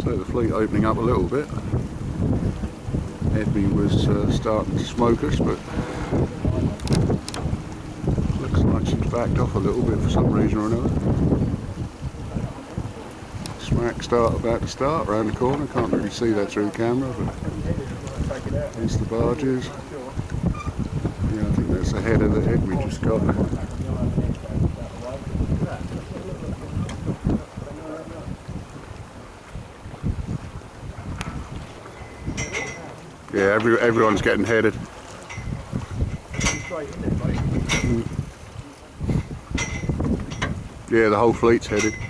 So the fleet opening up a little bit. Edby was starting to smoke us, but looks like she's backed off a little bit for some reason or another. Smack start about to start round the corner. Can't really see that through the camera, but there's the barges. Yeah, I think that's the header that Edby just got. Yeah, everyone's getting headed. Yeah, the whole fleet's headed.